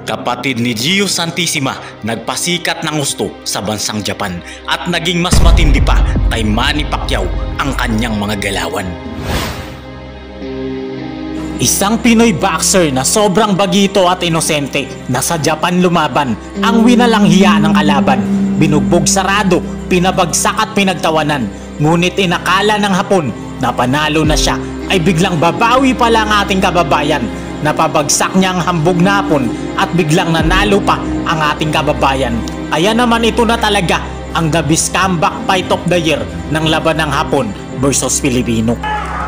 Kapatid ni Gio Santissima, nagpasikat ng gusto sa bansang Japan at naging mas matindi pa kay Manny Pacquiao ang kanyang mga galawan. Isang Pinoy boxer na sobrang bagito at inosente na sa Japan lumaban ang winalang hiya ng kalaban. Binugbog sarado, pinabagsak at pinagtawanan. Ngunit inakala ng Hapon na panalo na siya ay biglang babawi pala ang ating kababayan. Napabagsak niya ang hambog na Hapon at biglang nanalo pa ang ating kababayan. Kaya naman ito na talaga ang the best comeback fight of the year ng laban ng Hapon versus Pilipino.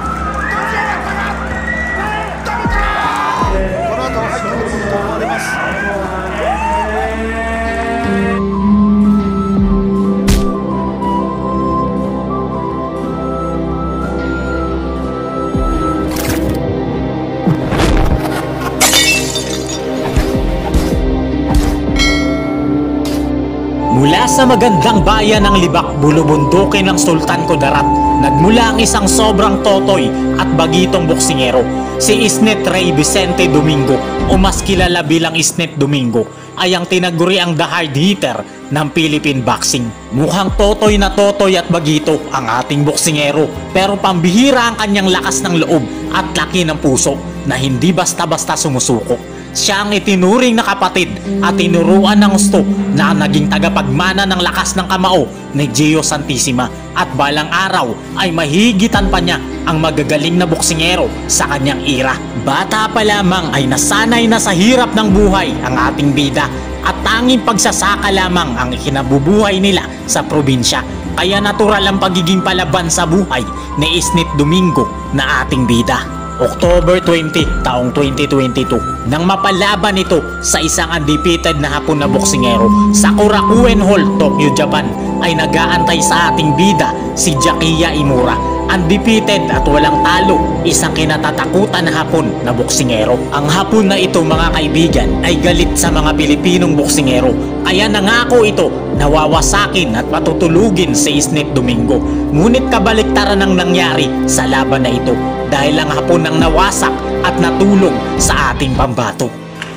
Mula sa magandang bayan ng Libak, bulubundukin ng Sultan Kudarat, nagmula ang isang sobrang totoy at bagitong boksingero, si Isnet Ray Vicente Domingo o mas kilala bilang Isnet Domingo, ay ang tinaguriang the hard hitter ng Philippine boxing. Mukhang totoy na totoy at bagito ang ating boksingero, pero pambihira ang kanyang lakas ng loob at laki ng puso na hindi basta-basta sumusuko. Siya ang itinuring na kapatid at tinuruan ng gusto na naging tagapagmana ng lakas ng kamao ni Gio Santissima at balang araw ay mahigitan pa niya ang magagaling na boksingero sa kanyang era. Bata pa lamang ay nasanay na sa hirap ng buhay ang ating bida at tanging pagsasaka lamang ang ikinabubuhay nila sa probinsya. Kaya natural ang pagiging palaban sa buhay ni Isnet Domingo na ating bida. October 20, taong 2022, nang mapalaban ito sa isang undefeated na Hapon na boksingero sa Korakuen Hall, Tokyo, Japan, ay nag-aantay sa ating bida si Jakiya Imura. Undefeated at walang talo, isang kinatatakutan na Hapon na boksingero. Ang Hapon na ito, mga kaibigan, ay galit sa mga Pilipinong boksingero. Kaya nangako ito na wawasakin at patutulugin si Isnet Domingo. Ngunit kabaliktaran ang nangyari sa laban na ito dahil ang Hapon ang nawasak at natulong sa ating pambato.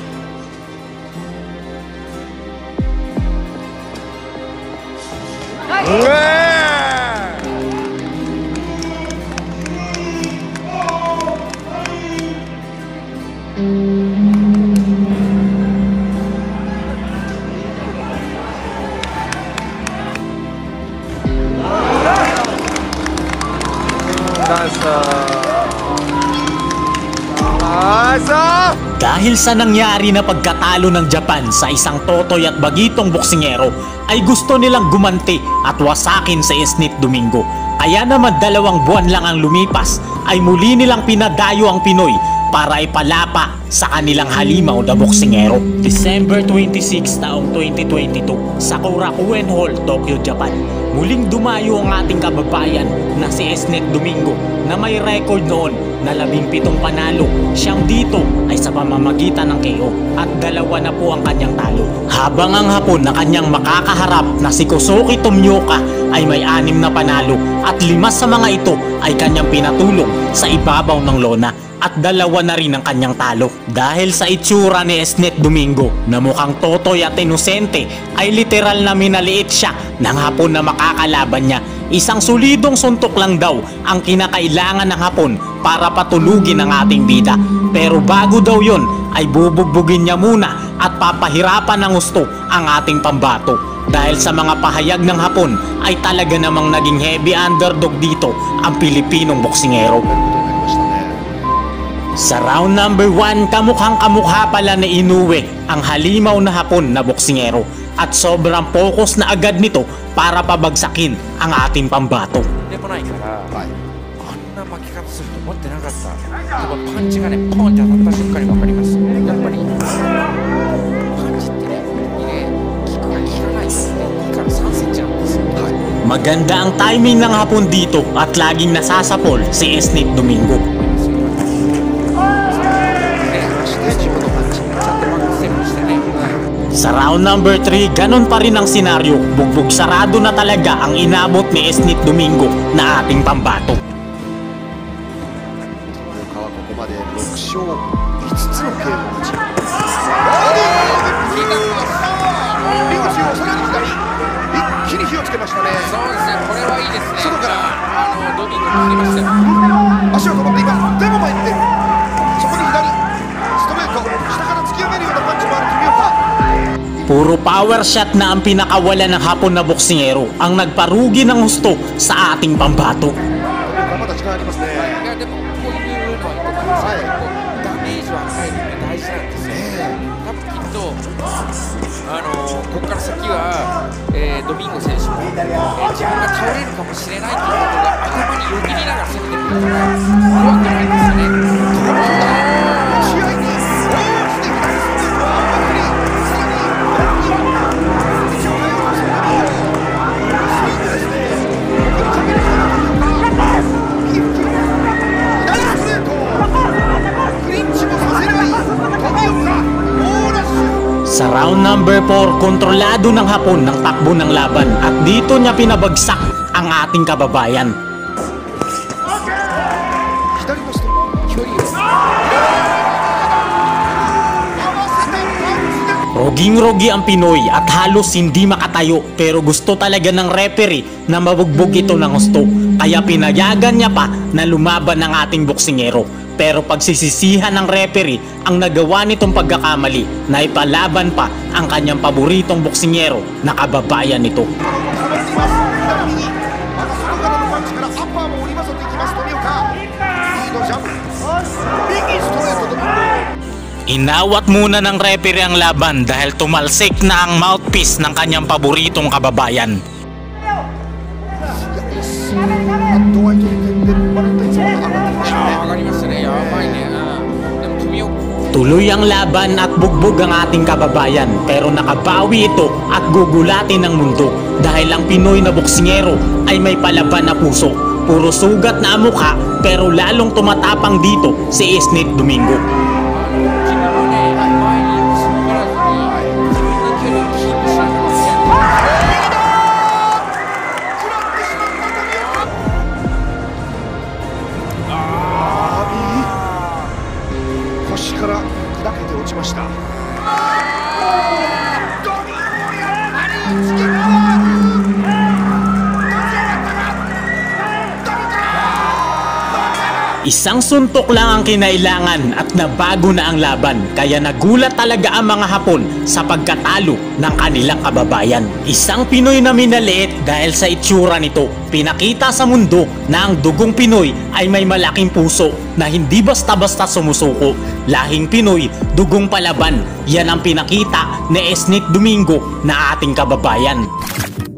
Dahil sa nangyari na pagkatalo ng Japan sa isang totoy at bagitong boksingero, ay gusto nilang gumanti at wasakin sa Isnet Domingo. Kaya naman 2 buwan lang ang lumipas ay muli nilang pinadayo ang Pinoy para ipalapa sa kanilang halimaw na boksingero. December 26, taong 2022, sa Korakuen Hall, Tokyo, Japan, muling dumayo ang ating kababayan na si Isnet Domingo na may record noon na 17 panalo. Siyang dito ay sa pamamagitan ng KO at 2 na po ang kanyang talo. Habang ang Hapon na kanyang makakaharap na si Kosuke Tomioka ay may 6 na panalo at 5 sa mga ito ay kanyang pinatulong sa ibabaw ng lona at 2 na rin ang kanyang talo. Dahil sa itsura ni Isnet Domingo na mukhang totoy at inosente ay literal na minaliit siya ng Hapon na makakalaban niya. Isang solidong suntok lang daw ang kinakailangan ng Hapon para patulugin ang ating bida. Pero bago daw yon ay bubugbugin niya muna at papahirapan ng gusto ang ating pambato. Dahil sa mga pahayag ng Hapon ay talaga namang naging heavy underdog dito ang Pilipinong boksingero. Sa round number 1, kamukhang kamukha pala ni Inoue ang halimaw na Hapon na boksingero at sobrang focus na agad nito para pabagsakin ang ating pambato. Maganda ang timing ng Hapon dito at laging nasasapol si Isnet Domingo. Sa round number 3, ganon pa rin ang senaryo. Bugbog sarado na talaga ang inabot ni Isnet Domingo na ating pambato. 5つのゲームを打ちつけましたね。 そうですね、これはいいですね。 外からドミンゴも切りましたよ。 足を止まっています。でも前に出る。そこに左ストレート下から突き上げるようなパンチもある富岡。 Puro power shot na ang pinakawala ng Hapon na boksingero ang nagparugi ng husto sa ating pambato. まだ時間ありますね。 いやでもこういうのはいいと思いますけど、ダメージを与えるって大事なんですよ。多分きっとここから先は、ドミンゴ選手も、自分が倒れるかもしれないということが頭によぎりながら攻めてくるから怖くないですよね。 試合に大きく左ストレートを当たり、さらに道を変えようとしている。スイングですね。ここにかけるような富岡。右付近左ストレート。クリンチもさせない富岡。猛ラッシュ。 Sa round number 4, kontrolado ng Hapon ng takbo ng laban at dito niya pinabagsak ang ating kababayan. 左のストレート。距離を合わせてパンチで Roging-rogi ang Pinoy at halos hindi makatayo pero gusto talaga ng referee na mabugbog ito ng husto. Kaya pinayagan niya pa na lumaban ng ating boksingero. Pero pagsisisihan ng referee ang nagawa nitong pagkakamali na ipalaban pa ang kanyang paboritong boksingero na kababayan nito. 止まっています。左右また外からのパンチからアッパーも織り交ぜていきます富岡。右のジャブ右ストレートで Inawat muna ng referee ang laban dahil tumalsik na ang mouthpiece ng kanyang paboritong kababayan. ドワイトに点でバレンタインさんが上がってきましたね。 上がりましたね。やばいね。でも富岡 Tuloy ang laban at bugbog ang ating kababayan pero nakabawi ito at gugulatin ng mundo dahil ang Pinoy na boksingero ay may palaban na puso. Puro sugat na ang mukha pero lalong tumatapang dito si Isnit Domingo. 自分のね前に進まらずに自分の距離をキープしながらやって腰から砕けて落ちました。ドミンゴやっぱり突き回る。 Isang suntok lang ang kinailangan at nabago na ang laban kaya nagulat talaga ang mga Hapon sa pagkatalo ng kanilang kababayan. Isang Pinoy na minaliit dahil sa itsura nito. Pinakita sa mundo na ang dugong Pinoy ay may malaking puso na hindi basta-basta sumusuko. Lahing Pinoy, dugong palaban. Yan ang pinakita ni Isnit Domingo na ating kababayan.